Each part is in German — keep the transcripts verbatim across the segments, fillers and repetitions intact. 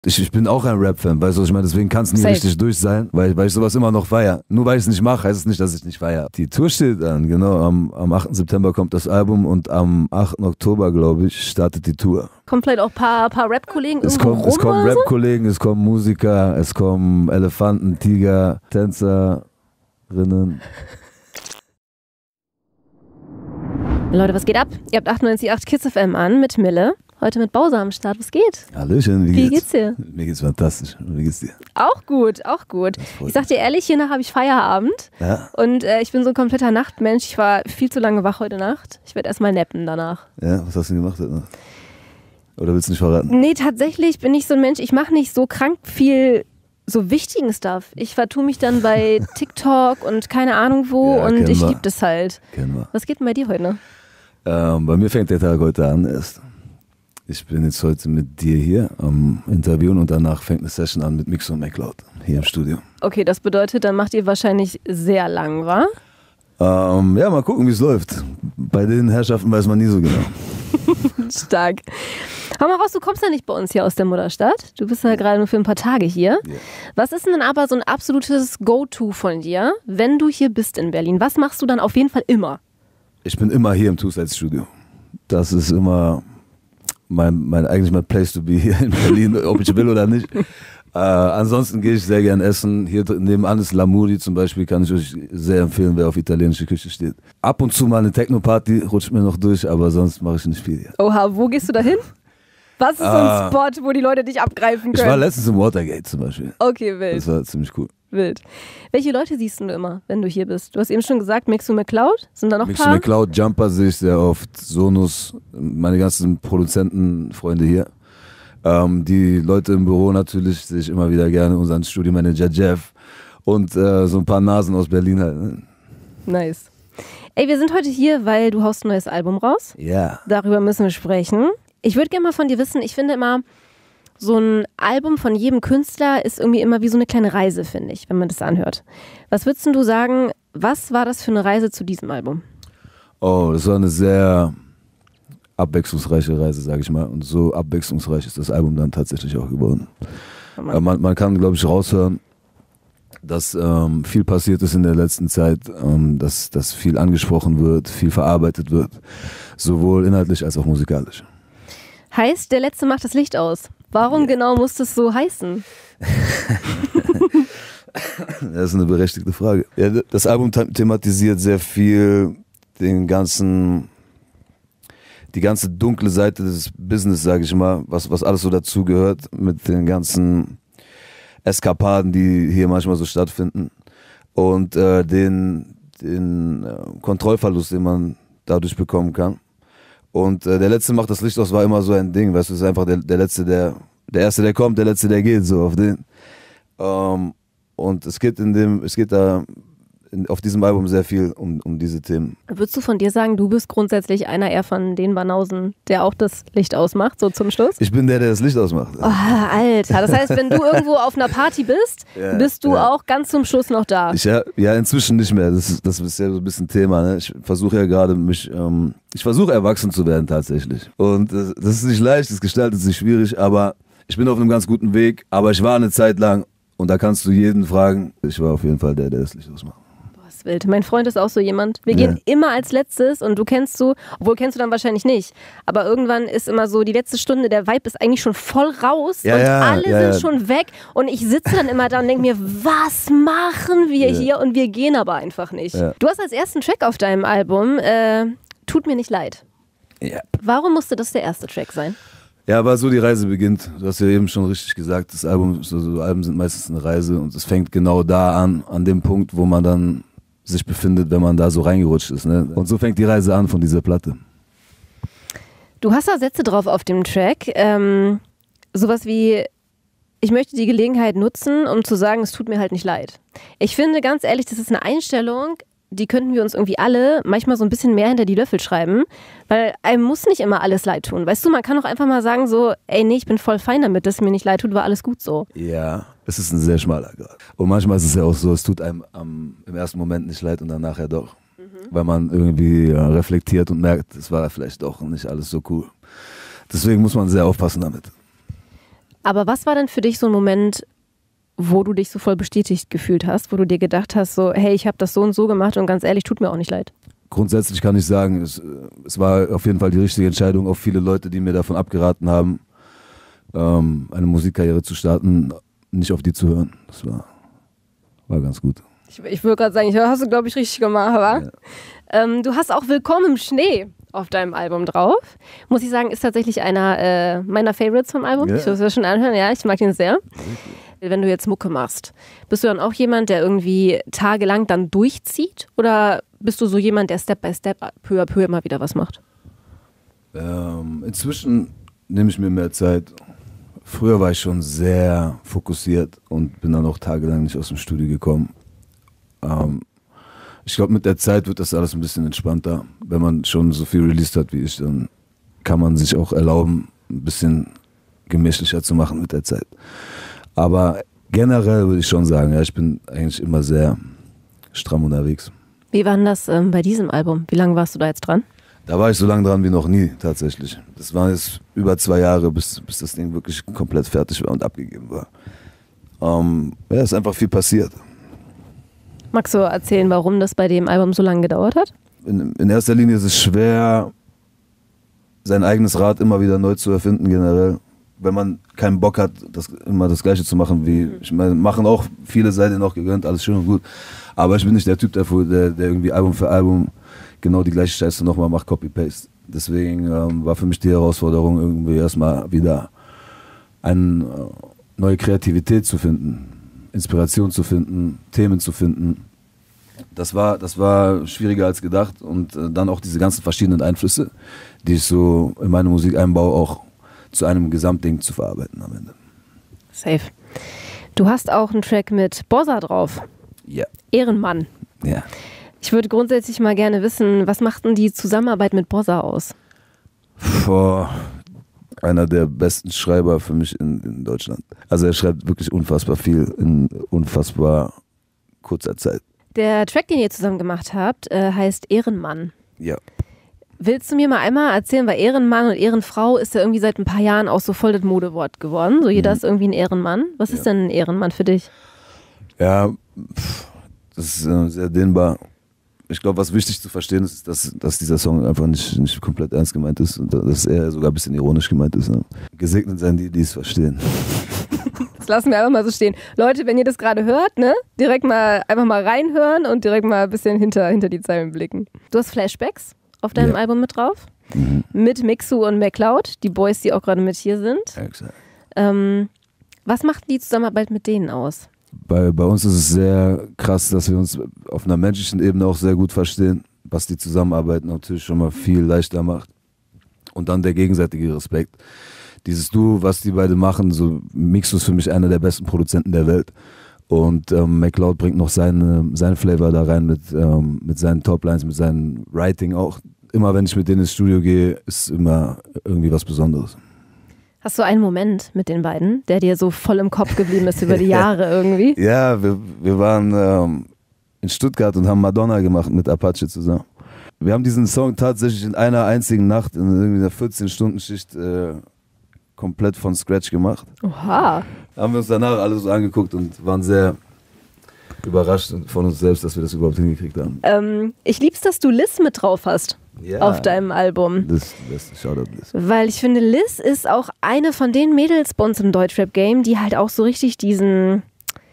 Ich, ich bin auch ein Rap-Fan, weißt du, was ich meine? Deswegen kann es nie Safe. richtig durch sein, weil, weil ich sowas immer noch feiere. Nur weil ich es nicht mache, heißt es nicht, dass ich nicht feiere. Die Tour steht an, genau. Am, am achten September kommt das Album und am achten Oktober, glaube ich, startet die Tour. Kommt vielleicht auch ein paar, paar Rap-Kollegen Es, irgendwo kommt, rum es kommen oder so? Rap-Kollegen, es kommen Musiker, es kommen Elefanten, Tiger, Tänzerinnen. Leute, was geht ab? Ihr habt achtundneunzig Komma acht Kiss F M an mit Mille. Heute mit Bowser am Start. Was geht? Hallöchen, wie, Wie geht's? geht's dir? Mir geht's fantastisch. Wie geht's dir? Auch gut, auch gut. freut Ich sag dir ehrlich, hiernach habe ich Feierabend. Ja, Und äh, ich bin so ein kompletter Nachtmensch. Ich war viel zu lange wach heute Nacht. Ich werde erstmal nappen danach. ja, was hast du denn gemacht heute Nacht? Oder willst du nicht verraten? Nee, tatsächlich bin ich so ein Mensch, ich mache nicht so krank viel so wichtigen Stuff. Ich vertue mich dann bei TikTok und keine Ahnung wo Ja, und kennen ich wir. liebe das halt. Kennen wir. Was geht denn bei dir heute? Ähm, bei mir fängt der Tag heute an erst. Ich bin jetzt heute mit dir hier am Interviewen und danach fängt eine Session an mit Mix und McCloud hier im Studio. Okay, das bedeutet, dann macht ihr wahrscheinlich sehr lang, wa? Ähm, ja, mal gucken, wie es läuft. Bei den Herrschaften weiß man nie so genau. Stark. Hau mal raus, du kommst ja nicht bei uns hier aus der Mutterstadt. Du bist ja gerade nur für ein paar Tage hier. Yeah. Was ist denn aber so ein absolutes Go-To von dir, wenn du hier bist in Berlin? Was machst du dann auf jeden Fall immer? Ich bin immer hier im Two-Sides-Studio. Das ist immer mein, mein, eigentlich mein Place to be hier in Berlin, ob ich will oder nicht. Äh, ansonsten gehe ich sehr gern essen. Hier nebenan ist Lamuri zum Beispiel, kann ich euch sehr empfehlen, wer auf italienische Küche steht. Ab und zu mal eine Techno-Party, rutscht mir noch durch, aber sonst mache ich nicht viel hier. Oha, wo gehst du da hin? Was ist so Ah. ein Spot, wo die Leute dich abgreifen Ich war können? letztens im Watergate zum Beispiel. Okay, wild, Das war ziemlich cool. wild. Welche Leute siehst du immer, wenn du hier bist? Du hast eben schon gesagt, Mixu McCloud. Sind da noch ein Mix paar? McCloud, Jumper sehe ich sehr oft, Sonus, meine ganzen Produzentenfreunde hier. Ähm, die Leute im Büro natürlich sehe ich immer wieder gerne, unseren Studiomanager Jeff und äh, so ein paar Nasen aus Berlin halt. Ne? Nice. Ey, wir sind heute hier, weil du haust ein neues Album raus. Ja. Darüber müssen wir sprechen. Ich würde gerne mal von dir wissen, ich finde immer, so ein Album von jedem Künstler ist irgendwie immer wie so eine kleine Reise, finde ich, wenn man das anhört. Was würdest denn du sagen, was war das für eine Reise zu diesem Album? Oh, das war eine sehr abwechslungsreiche Reise, sage ich mal. Und so abwechslungsreich ist das Album dann tatsächlich auch geworden. Oh Äh, man, man kann, glaube ich, raushören, dass ähm, viel passiert ist in der letzten Zeit, ähm, dass, dass viel angesprochen wird, viel verarbeitet wird, sowohl inhaltlich als auch musikalisch. Heißt, der Letzte macht das Licht aus. Warum Yeah. genau muss das so heißen? Das ist eine berechtigte Frage. Ja, das Album the- thematisiert sehr viel den ganzen, die ganze dunkle Seite des Business, sage ich mal, was, was alles so dazugehört mit den ganzen Eskapaden, die hier manchmal so stattfinden und äh, den, den äh, Kontrollverlust, den man dadurch bekommen kann. Und äh, der Letzte macht das Licht aus, war immer so ein Ding, weißt du, es ist einfach der, der Letzte, der, der Erste, der kommt, der Letzte, der geht, so auf den. Ähm, und es geht in dem, es geht da in, auf diesem Album sehr viel um, um diese Themen. Würdest du von dir sagen, du bist grundsätzlich einer eher von den Banausen, der auch das Licht ausmacht, so zum Schluss? Ich bin der, der das Licht ausmacht. Oh, Alter, das heißt, wenn du irgendwo auf einer Party bist, Ja, bist du ja. auch ganz zum Schluss noch da. Ich, ja, ja, inzwischen nicht mehr. Das ist, das ist ja so ein bisschen Thema. Ne? Ich versuche ja gerade mich, ähm, ich versuche erwachsen zu werden tatsächlich. Und das, das ist nicht leicht, es gestaltet sich schwierig, aber ich bin auf einem ganz guten Weg. Aber ich war eine Zeit lang, und da kannst du jeden fragen, ich war auf jeden Fall der, der das Licht ausmacht. Boah, ist wild. Mein Freund ist auch so jemand. Wir Ja. gehen immer als letztes und du kennst so, obwohl kennst du dann wahrscheinlich nicht, aber irgendwann ist immer so, die letzte Stunde, der Vibe ist eigentlich schon voll raus Ja, und ja, alle ja, sind ja. schon weg und ich sitze dann immer da und denke mir, was machen wir Ja. hier und wir gehen aber einfach nicht. Ja. Du hast als ersten Track auf deinem Album äh, Tut mir nicht leid. Ja. Warum musste das der erste Track sein? Ja, aber so die Reise beginnt. Du hast ja eben schon richtig gesagt, das Album, so, so Alben sind meistens eine Reise und es fängt genau da an, an dem Punkt, wo man dann sich befindet, wenn man da so reingerutscht ist. Ne? Und so fängt die Reise an von dieser Platte. Du hast da Sätze drauf auf dem Track. Ähm, sowas wie, ich möchte die Gelegenheit nutzen, um zu sagen, es tut mir halt nicht leid. Ich finde, ganz ehrlich, das ist eine Einstellung, die könnten wir uns irgendwie alle manchmal so ein bisschen mehr hinter die Löffel schreiben, weil einem muss nicht immer alles leid tun. Weißt du, man kann auch einfach mal sagen so, ey, nee, ich bin voll fein damit, dass es mir nicht leid tut, war alles gut so. Ja, es ist ein sehr schmaler Grad. Und manchmal ist es ja auch so, es tut einem am, im ersten Moment nicht leid und dann nachher doch. Mhm. Weil man irgendwie ja, reflektiert und merkt, es war vielleicht doch nicht alles so cool. Deswegen muss man sehr aufpassen damit. Aber was war denn für dich so ein Moment, wo du dich so voll bestätigt gefühlt hast, wo du dir gedacht hast, so, hey, ich habe das so und so gemacht und ganz ehrlich, tut mir auch nicht leid? Grundsätzlich kann ich sagen, es, es war auf jeden Fall die richtige Entscheidung. Auch viele Leute, die mir davon abgeraten haben, ähm, eine Musikkarriere zu starten, nicht auf die zu hören. Das war, war ganz gut. Ich, ich würde gerade sagen, ich hast du, glaube ich, richtig gemacht, wa? Ja. Ähm, du hast auch Willkommen im Schnee auf deinem Album drauf. Muss ich sagen, ist tatsächlich einer äh, meiner Favorites vom Album. Ja. Ich muss das schon anhören, ja, ich mag ihn sehr. Wenn du jetzt Mucke machst, bist du dann auch jemand, der irgendwie tagelang dann durchzieht? Oder bist du so jemand, der Step by Step, peu à peu immer wieder was macht? Ähm, inzwischen nehme ich mir mehr Zeit. Früher war ich schon sehr fokussiert und bin dann auch tagelang nicht aus dem Studio gekommen. Ähm, ich glaube, mit der Zeit wird das alles ein bisschen entspannter. Wenn man schon so viel released hat wie ich, dann kann man sich auch erlauben, ein bisschen gemächlicher zu machen mit der Zeit. Aber generell würde ich schon sagen, ja, ich bin eigentlich immer sehr stramm unterwegs. Wie war denn das ähm, bei diesem Album? Wie lange warst du da jetzt dran? Da war ich so lange dran wie noch nie, tatsächlich. Das waren jetzt über zwei Jahre, bis, bis das Ding wirklich komplett fertig war und abgegeben war. Ähm, ja, ist einfach viel passiert. Magst du erzählen, warum das bei dem Album so lange gedauert hat? In, in erster Linie ist es schwer, sein eigenes Rad immer wieder neu zu erfinden, generell. Wenn man keinen Bock hat, das, immer das Gleiche zu machen wie, ich meine, machen auch viele, seid ihr noch gegönnt, alles schön und gut. Aber ich bin nicht der Typ dafür, der, der irgendwie Album für Album genau die gleiche Scheiße nochmal macht, Copy-Paste. Deswegen ähm, war für mich die Herausforderung, irgendwie erstmal wieder eine äh, neue Kreativität zu finden, Inspiration zu finden, Themen zu finden. Das war, das war schwieriger als gedacht und äh, dann auch diese ganzen verschiedenen Einflüsse, die ich so in meine Musik einbaue, auch zu einem Gesamtding zu verarbeiten am Ende. Safe. Du hast auch einen Track mit Bozza drauf. Ja. Ehrenmann. Ja. Ich würde grundsätzlich mal gerne wissen, was macht denn die Zusammenarbeit mit Bozza aus? Boah, einer der besten Schreiber für mich in, in Deutschland. Also er schreibt wirklich unfassbar viel in unfassbar kurzer Zeit. Der Track, den ihr zusammen gemacht habt, äh, heißt Ehrenmann. Ja. Willst du mir mal einmal erzählen, weil Ehrenmann und Ehrenfrau ist ja irgendwie seit ein paar Jahren auch so voll das Modewort geworden. So jeder mhm. ist irgendwie ein Ehrenmann. Was ja. ist denn ein Ehrenmann für dich? Ja, das ist äh, sehr dehnbar. Ich glaube, was wichtig zu verstehen ist, dass, dass dieser Song einfach nicht, nicht komplett ernst gemeint ist und dass er sogar ein bisschen ironisch gemeint ist. Ne? Gesegnet sein die, die es verstehen. Das lassen wir einfach mal so stehen. Leute, wenn ihr das gerade hört, ne, direkt mal einfach mal reinhören und direkt mal ein bisschen hinter, hinter die Zeilen blicken. Du hast Flashbacks auf deinem ja. Album mit drauf. Mhm. Mit Mixu und McCloud, die Boys, die auch gerade mit hier sind. Exakt. Ähm, was macht die Zusammenarbeit mit denen aus? Bei, bei uns ist es sehr krass, dass wir uns auf einer menschlichen Ebene auch sehr gut verstehen, was die Zusammenarbeit natürlich schon mal viel leichter macht. Und dann der gegenseitige Respekt. Dieses Duo, was die beiden machen, so Mixu ist für mich einer der besten Produzenten der Welt. Und ähm, McCloud bringt noch seine, seinen Flavor da rein mit, ähm, mit seinen Toplines, mit seinem Writing auch. Immer wenn ich mit denen ins Studio gehe, ist immer irgendwie was Besonderes. Hast du einen Moment mit den beiden, der dir so voll im Kopf geblieben ist über die Jahre irgendwie? Ja, wir, wir waren ähm, in Stuttgart und haben Madonna gemacht mit Apache zusammen. Wir haben diesen Song tatsächlich in einer einzigen Nacht, in irgendwie einer vierzehn-Stunden-Schicht äh, komplett von Scratch gemacht. Oha. Haben wir uns danach alle so angeguckt und waren sehr überrascht von uns selbst, dass wir das überhaupt hingekriegt haben. Ähm, ich lieb's, dass du Liz mit drauf hast. Ja, auf deinem Album. Liz, Liz, Shoutout Liz. Weil ich finde, Liz ist auch eine von den Mädels bei uns im Deutschrap-Game, die halt auch so richtig diesen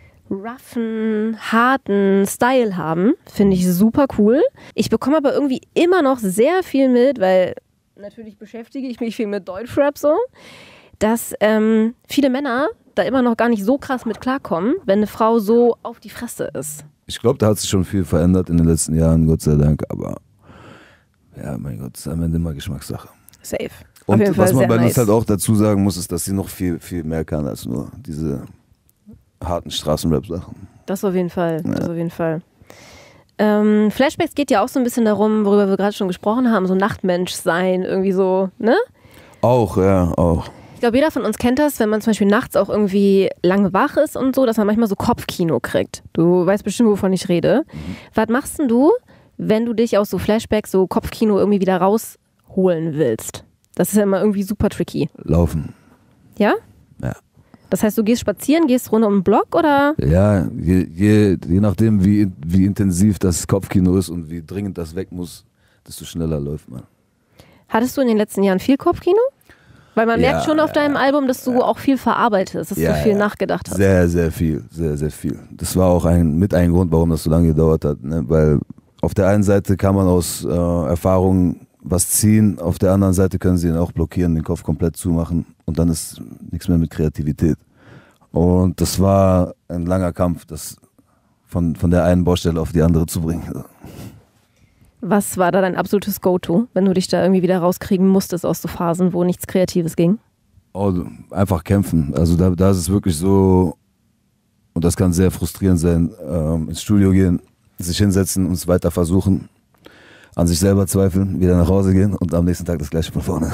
roughen, harten Style haben. Finde ich super cool. Ich bekomme aber irgendwie immer noch sehr viel mit, weil natürlich beschäftige ich mich viel mit Deutschrap so, dass ähm, viele Männer da immer noch gar nicht so krass mit klarkommen, wenn eine Frau so auf die Fresse ist. Ich glaube, da hat sich schon viel verändert in den letzten Jahren, Gott sei Dank, aber ja, mein Gott, das ist am Ende immer Geschmackssache. Safe. Und was man bei nice. uns halt auch dazu sagen muss, ist, dass sie noch viel, viel mehr kann als nur diese harten Straßenrap-Sachen. Das auf jeden Fall, ja. das auf jeden Fall. Ähm, Flashbacks geht ja auch so ein bisschen darum, worüber wir gerade schon gesprochen haben, so Nachtmensch sein, irgendwie so, ne? Auch, ja, auch. Ich glaube, jeder von uns kennt das, wenn man zum Beispiel nachts auch irgendwie lange wach ist und so, dass man manchmal so Kopfkino kriegt. Du weißt bestimmt, wovon ich rede. Mhm. Was machst denn du, wenn du dich aus so Flashbacks, so Kopfkino irgendwie wieder rausholen willst? Das ist ja immer irgendwie super tricky. Laufen. Ja? Ja. Das heißt, du gehst spazieren, gehst rund um den Block oder? Ja, je, je, je nachdem, wie, wie intensiv das Kopfkino ist und wie dringend das weg muss, desto schneller läuft man. Hattest du in den letzten Jahren viel Kopfkino? Weil man Ja, merkt schon auf deinem Album, dass du ja. auch viel verarbeitest, dass Ja, du viel ja. nachgedacht hast. Sehr, sehr viel, sehr, sehr viel. Das war auch ein, mit ein Grund, warum das so lange gedauert hat. Ne? Weil auf der einen Seite kann man aus äh, Erfahrungen was ziehen, auf der anderen Seite können sie ihn auch blockieren, den Kopf komplett zumachen und dann ist nichts mehr mit Kreativität. Und das war ein langer Kampf, das von, von der einen Baustelle auf die andere zu bringen. Was war da dein absolutes Go-To, wenn du dich da irgendwie wieder rauskriegen musstest aus so Phasen, wo nichts Kreatives ging? Oh, einfach kämpfen. Also da, da ist es wirklich so, und das kann sehr frustrierend sein, ähm, ins Studio gehen, sich hinsetzen und es weiter versuchen, an sich selber zweifeln, wieder nach Hause gehen und am nächsten Tag das gleiche von vorne.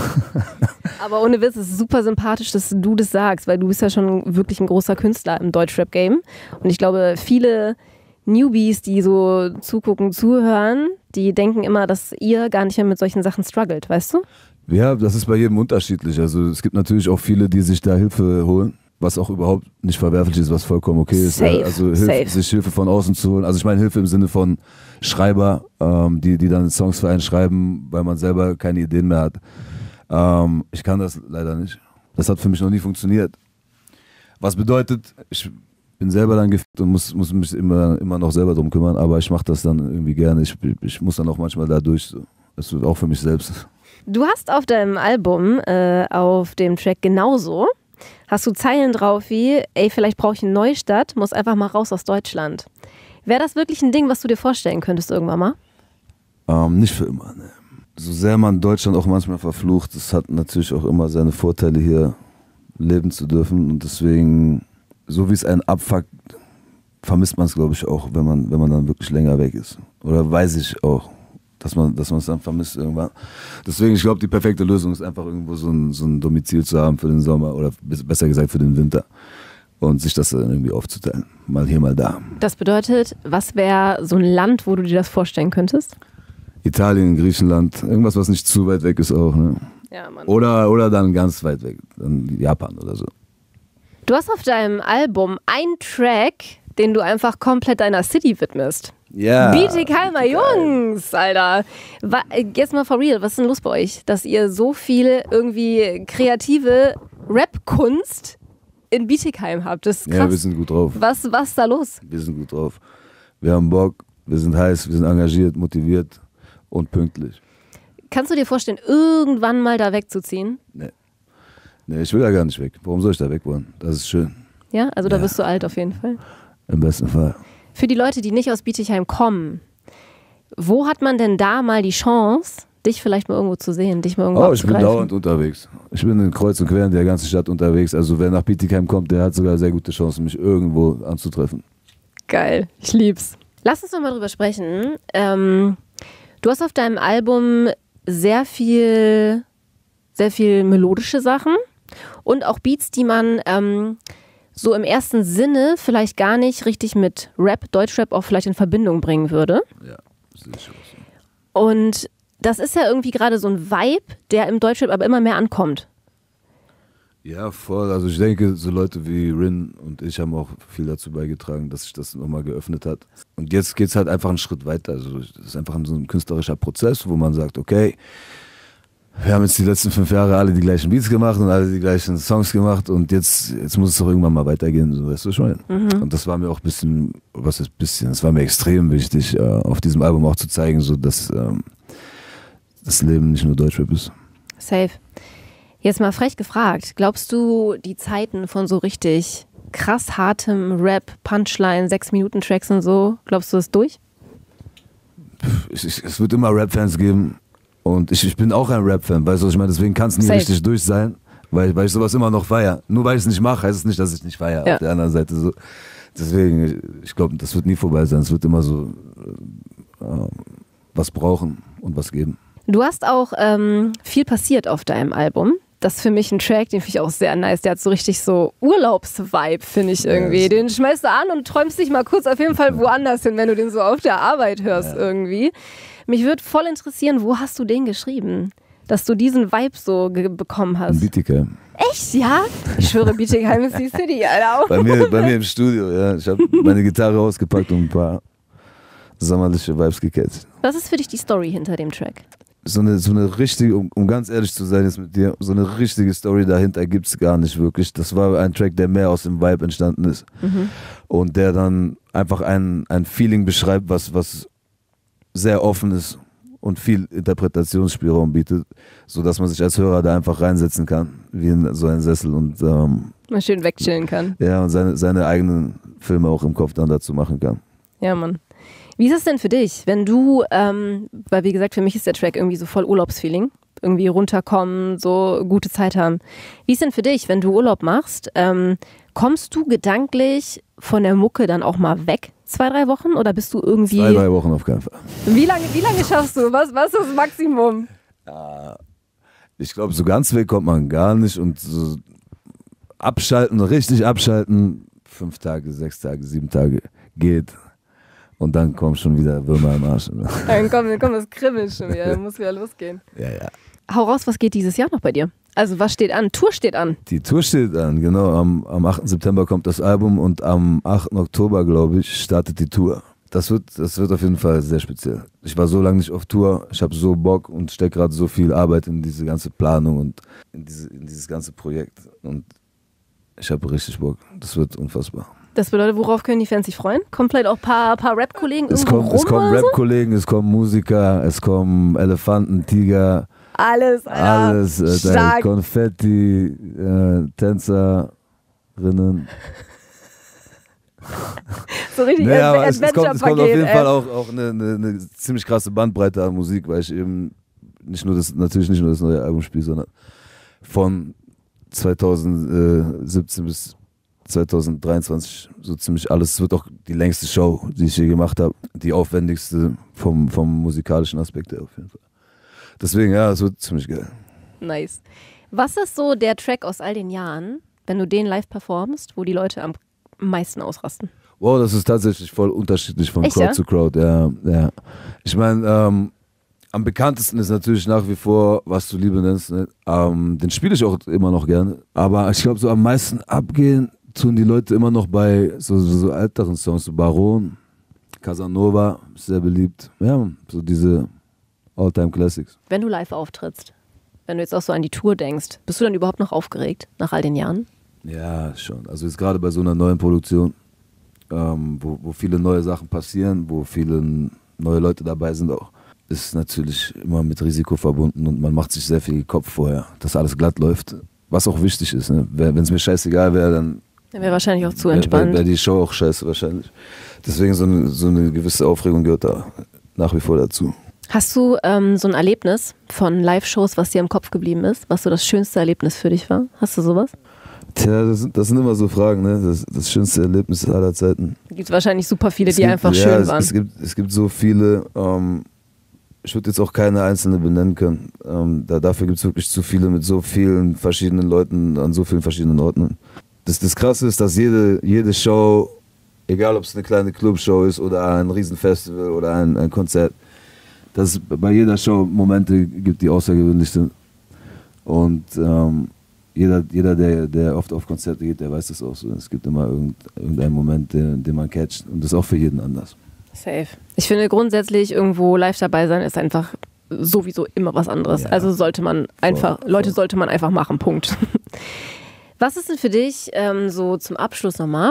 Aber ohne Witz, es ist super sympathisch, dass du das sagst, weil du bist ja schon wirklich ein großer Künstler im Deutschrap-Game. Und ich glaube, viele Newbies, die so zugucken, zuhören, die denken immer, dass ihr gar nicht mehr mit solchen Sachen struggelt, weißt du? Ja, das ist bei jedem unterschiedlich. Also es gibt natürlich auch viele, die sich da Hilfe holen, was auch überhaupt nicht verwerflich ist, was vollkommen okay ist. Safe, also Hilfe, safe. sich Hilfe von außen zu holen. Also ich meine Hilfe im Sinne von Schreiber, ähm, die, die dann Songs für einen schreiben, weil man selber keine Ideen mehr hat. Ähm, ich kann das leider nicht. Das hat für mich noch nie funktioniert. Was bedeutet, ich bin selber dann gefickt und muss, muss mich immer, immer noch selber drum kümmern, aber ich mache das dann irgendwie gerne. Ich, ich muss dann auch manchmal da durch. So. Das ist auch für mich selbst. Du hast auf deinem Album, äh, auf dem Track Genauso, hast du Zeilen drauf wie, ey, vielleicht brauche ich einen Neustart, muss einfach mal raus aus Deutschland. Wäre das wirklich ein Ding, was du dir vorstellen könntest irgendwann mal? Ähm, nicht für immer, ne. So sehr man Deutschland auch manchmal verflucht, es hat natürlich auch immer seine Vorteile, hier leben zu dürfen. Und deswegen, so wie es einen abfuckt, vermisst man es, glaube ich, auch, wenn man, wenn man dann wirklich länger weg ist. Oder weiß ich auch, dass man dass man es dann vermisst irgendwann. Deswegen, ich glaube, die perfekte Lösung ist einfach irgendwo so ein, so ein Domizil zu haben für den Sommer oder besser gesagt für den Winter. Und sich das dann irgendwie aufzuteilen. Mal hier, mal da. Das bedeutet, was wäre so ein Land, wo du dir das vorstellen könntest? Italien, Griechenland, irgendwas, was nicht zu weit weg ist auch. Ne? Ja, Mann. Oder, oder dann ganz weit weg, dann Japan oder so. Du hast auf deinem Album einen Track, den du einfach komplett deiner City widmest. Ja. Bietigheim Jungs, Alter. Wa- Jetzt mal for real, was ist denn los bei euch? Dass ihr so viel irgendwie kreative Rap-Kunst in Bietigheim habt. Das ist krass. Ja, wir sind gut drauf. Was, was ist da los? Wir sind gut drauf. Wir haben Bock, wir sind heiß, wir sind engagiert, motiviert und pünktlich. Kannst du dir vorstellen, irgendwann mal da wegzuziehen? Nee. Nee, ich will da gar nicht weg. Warum soll ich da weg wollen? Das ist schön. Ja, also da Ja. wirst du alt auf jeden Fall. Im besten Fall. Für die Leute, die nicht aus Bietigheim kommen, wo hat man denn da mal die Chance, dich vielleicht mal irgendwo zu sehen, dich mal irgendwo Oh, ich bin abzugreifen? dauernd unterwegs. Ich bin in Kreuz und Quer in der ganzen Stadt unterwegs. Also wer nach Bietigheim kommt, der hat sogar sehr gute Chancen, mich irgendwo anzutreffen. Geil, ich lieb's. Lass uns noch mal drüber sprechen. Ähm, du hast auf deinem Album sehr viel, sehr viel melodische Sachen und auch Beats, die man ähm, so im ersten Sinne vielleicht gar nicht richtig mit Rap, Deutschrap auch vielleicht in Verbindung bringen würde. Ja, das sehe ich auch so. Und das ist ja irgendwie gerade so ein Vibe, der im Deutschrap aber immer mehr ankommt. Ja, voll. Also ich denke, so Leute wie Rin und ich haben auch viel dazu beigetragen, dass sich das nochmal geöffnet hat. Und jetzt geht es halt einfach einen Schritt weiter. Also das ist einfach so ein künstlerischer Prozess, wo man sagt, okay, wir haben jetzt die letzten fünf Jahre alle die gleichen Beats gemacht und alle die gleichen Songs gemacht und jetzt, jetzt muss es doch irgendwann mal weitergehen, so weißt du schon. Mhm. Und das war mir auch ein bisschen, was ist bisschen, das war mir extrem wichtig, auf diesem Album auch zu zeigen, so dass ähm, das Leben nicht nur Deutschrap ist. Safe. Jetzt mal frech gefragt, glaubst du, die Zeiten von so richtig krass hartem Rap, Punchline, sechs Minuten Tracks und so, glaubst du, das ist durch? Ich, ich, es wird immer Rap-Fans geben und ich, ich bin auch ein Rap-Fan, weißt du, was ich meine? Deswegen kann es nie Safe. richtig durch sein, weil, weil ich sowas immer noch feiere. Nur weil ich es nicht mache, heißt es nicht, dass ich nicht feiere. Ja. Auf der anderen Seite so. Deswegen, ich, ich glaube, das wird nie vorbei sein. Es wird immer so äh, was brauchen und was geben. Du hast auch ähm, viel passiert auf deinem Album. Das ist für mich ein Track, den finde ich auch sehr nice. Der hat so richtig so Urlaubsvibe, finde ich irgendwie. Ja, den schmeißt du an und träumst dich mal kurz auf jeden Fall woanders hin, wenn du den so auf der Arbeit hörst Ja. irgendwie. Mich würde voll interessieren, wo hast du den geschrieben? dass du diesen Vibe so bekommen hast? In Bietigheim. Echt, ja? Ich schwöre, Bietigheim ist die City, Alter. Bei mir, bei mir im Studio, ja. Ich habe meine Gitarre ausgepackt und ein paar sommerliche Vibes gecatcht. Was ist für dich die Story hinter dem Track? So eine, so eine richtige, um, um ganz ehrlich zu sein jetzt mit dir, so eine richtige Story dahinter gibt es gar nicht wirklich. Das war ein Track, der mehr aus dem Vibe entstanden ist. Mhm. Und der dann einfach ein, ein Feeling beschreibt, was, was sehr offen ist und viel Interpretationsspielraum bietet, sodass man sich als Hörer da einfach reinsetzen kann, wie in so einen Sessel und ähm, mal schön wegchillen kann. Ja, und seine, seine eigenen Filme auch im Kopf dann dazu machen kann. Ja, Mann. Wie ist es denn für dich, wenn du, ähm, weil wie gesagt, für mich ist der Track irgendwie so voll Urlaubsfeeling, irgendwie runterkommen, so gute Zeit haben. Wie ist denn für dich, wenn du Urlaub machst, ähm, kommst du gedanklich von der Mucke dann auch mal weg, zwei, drei Wochen, oder bist du irgendwie... Zwei, drei Wochen auf keinen Fall. Wie lange, wie lange schaffst du? Was, was ist das Maximum? Ja, ich glaube, so ganz weg kommt man gar nicht und so abschalten, richtig abschalten, fünf Tage, sechs Tage, sieben Tage geht. Und dann kommt schon wieder Würmer im Arsch. Dann komm, komm, das kribbelt schon wieder, dann muss wieder losgehen. Ja, ja. Hau raus, was geht dieses Jahr noch bei dir? Also was steht an? Tour steht an. Die Tour steht an, genau. Am, am achten September kommt das Album und am achten Oktober, glaube ich, startet die Tour. Das wird, das wird auf jeden Fall sehr speziell. Ich war so lange nicht auf Tour, ich habe so Bock und stecke gerade so viel Arbeit in diese ganze Planung und in, diese, in dieses ganze Projekt. Und ich habe richtig Bock. Das wird unfassbar. Das bedeutet, worauf können die Fans sich freuen? Kommen vielleicht auch ein paar, paar Rap-Kollegen irgendwo kommt, rum? Es kommen oder so? Rap-Kollegen, es kommen Musiker, es kommen Elefanten, Tiger. Alles, Alter. Alles, äh, Stark. Konfetti, äh, Tänzerinnen. So richtig naja, Adventure-Paket. es, es, kommt, es kommt auf jeden ey. Fall auch, auch eine, eine, eine ziemlich krasse Bandbreite an Musik, weil ich eben nicht nur das, natürlich nicht nur das neue Album spiele, sondern von zweitausendsiebzehn bis zweitausenddreiundzwanzig so ziemlich alles. Es wird auch die längste Show, die ich je gemacht habe. Die aufwendigste vom, vom musikalischen Aspekt her auf jeden Fall. Deswegen, ja, es wird ziemlich geil. Nice. Was ist so der Track aus all den Jahren, wenn du den live performst, wo die Leute am meisten ausrasten? Wow, das ist tatsächlich voll unterschiedlich von Echt, Crowd ja? zu Crowd. Ja, ja. Ich meine, ähm, am bekanntesten ist natürlich nach wie vor, was du Liebe nennst. Ne? Ähm, den spiele ich auch immer noch gerne. Aber ich glaube, so am meisten abgehen tun die Leute immer noch bei so, so, so älteren Songs, so Baron, Casanova, sehr beliebt. Ja, so diese All-Time-Classics. Wenn du live auftrittst, wenn du jetzt auch so an die Tour denkst, bist du dann überhaupt noch aufgeregt nach all den Jahren? Ja, schon. Also jetzt gerade bei so einer neuen Produktion, ähm, wo, wo viele neue Sachen passieren, wo viele neue Leute dabei sind auch, ist natürlich immer mit Risiko verbunden und man macht sich sehr viel Kopf vorher, dass alles glatt läuft. Was auch wichtig ist. Ne? Wenn es mir scheißegal wäre, dann Dann wäre wahrscheinlich auch zu entspannt. Wäre wär die Show auch scheiße wahrscheinlich. Deswegen so eine, so eine gewisse Aufregung gehört da nach wie vor dazu. Hast du ähm, so ein Erlebnis von Live-Shows, was dir im Kopf geblieben ist, was so das schönste Erlebnis für dich war? Hast du sowas? Tja, das sind, das sind immer so Fragen, ne? Das, das schönste Erlebnis aller Zeiten. Es gibt wahrscheinlich super viele, es die gibt, einfach ja, schön es, waren. Es gibt, es gibt so viele, ähm, ich würde jetzt auch keine einzelne benennen können. Ähm, da, dafür gibt es wirklich zu viele mit so vielen verschiedenen Leuten an so vielen verschiedenen Orten. Das, das Krasse ist, dass jede, jede Show, egal ob es eine kleine Clubshow ist oder ein Riesenfestival oder ein, ein Konzert, dass es bei jeder Show Momente gibt, die außergewöhnlich sind. Und ähm, jeder, jeder der, der oft auf Konzerte geht, der weiß das auch so. Es gibt immer irgendeinen Moment, den, den man catcht. Und das ist auch für jeden anders. Safe. Ich finde grundsätzlich irgendwo live dabei sein ist einfach sowieso immer was anderes. Ja. Also sollte man einfach, voll, Leute voll. sollte man einfach machen, Punkt. Was ist denn für dich ähm, so zum Abschluss nochmal,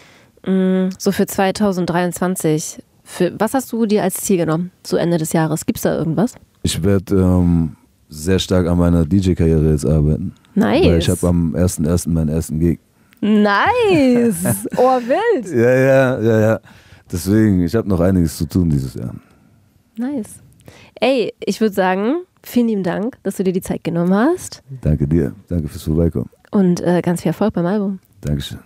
mh, so für zweitausenddreiundzwanzig, für, was hast du dir als Ziel genommen, so Ende des Jahres? Gibt es da irgendwas? Ich werde ähm, sehr stark an meiner D J-Karriere jetzt arbeiten. Nice. Weil ich habe am ersten ersten meinen ersten Gig. Nice! Oh, wild! Ja, ja, ja, ja. Deswegen, ich habe noch einiges zu tun dieses Jahr. Nice. Ey, ich würde sagen, vielen lieben Dank, dass du dir die Zeit genommen hast. Danke dir. Danke fürs Vorbeikommen. Und äh, ganz viel Erfolg beim Album. Dankeschön.